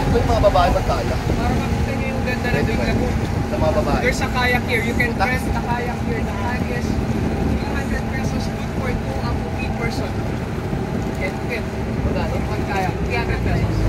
Ito yung mga babae magkaya. Para makita niyo yung ganda ng Big Lagoon. Sa mga babae. There's a kayak here. You can rent the kayak here. The kayak is 200 pesos good for 2 up to 3 person. Get. Magkano? One kayak. 300 pesos.